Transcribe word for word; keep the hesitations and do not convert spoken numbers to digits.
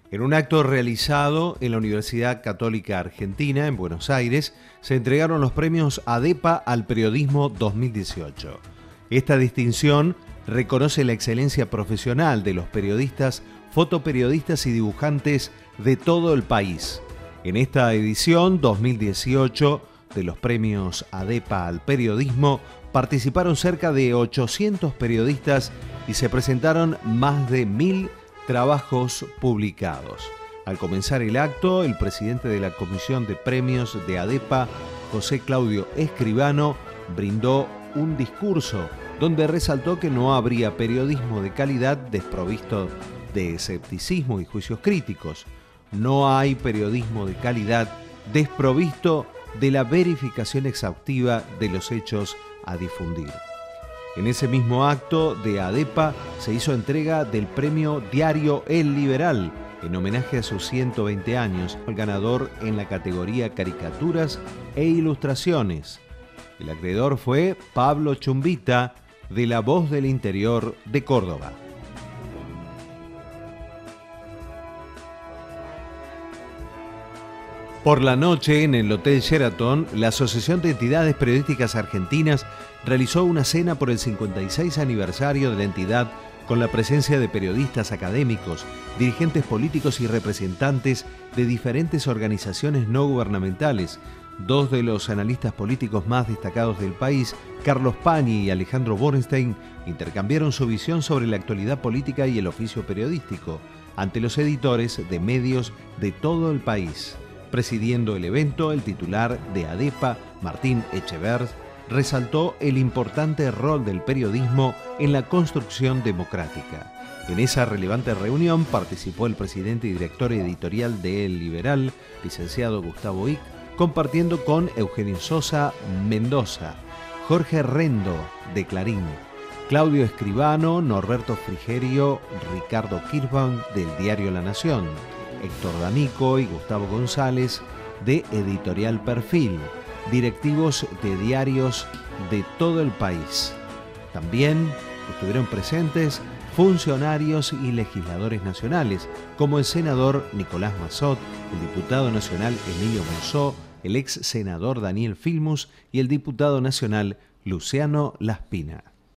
En un acto realizado en la Universidad Católica Argentina, en Buenos Aires, se entregaron los premios ADEPA al periodismo dos mil dieciocho. Esta distinción reconoce la excelencia profesional de los periodistas, fotoperiodistas y dibujantes de todo el país. En esta edición dos mil dieciocho de los premios ADEPA al periodismo participaron cerca de ochocientos periodistas y se presentaron más de mil trabajos publicados. Al comenzar el acto, el presidente de la Comisión de Premios de ADEPA, José Claudio Escribano, brindó un discurso donde resaltó que no habría periodismo de calidad desprovisto de escepticismo y juicios críticos. No hay periodismo de calidad desprovisto de la verificación exhaustiva de los hechos a difundir. En ese mismo acto de ADEPA se hizo entrega del premio Diario El Liberal, en homenaje a sus ciento veinte años, al ganador en la categoría Caricaturas e Ilustraciones. El acreedor fue Pablo Chumbita, de La Voz del Interior de Córdoba. Por la noche, en el Hotel Sheraton, la Asociación de Entidades Periodísticas Argentinas realizó una cena por el cincuenta y seis aniversario de la entidad con la presencia de periodistas académicos, dirigentes políticos y representantes de diferentes organizaciones no gubernamentales. Dos de los analistas políticos más destacados del país, Carlos Pañi y Alejandro Borenstein, intercambiaron su visión sobre la actualidad política y el oficio periodístico ante los editores de medios de todo el país. Presidiendo el evento, el titular de ADEPA, Martín Echevert, resaltó el importante rol del periodismo en la construcción democrática. En esa relevante reunión participó el presidente y director editorial de El Liberal, licenciado Gustavo Ick, compartiendo con Eugenio Sosa Mendoza, Jorge Rendo, de Clarín, Claudio Escribano, Norberto Frigerio, Ricardo Kirchbaum, del diario La Nación, Héctor D'Amico y Gustavo González, de Editorial Perfil, directivos de diarios de todo el país. También estuvieron presentes funcionarios y legisladores nacionales, como el senador Nicolás Massot, el diputado nacional Emilio Monzó, el ex senador Daniel Filmus y el diputado nacional Luciano Laspina.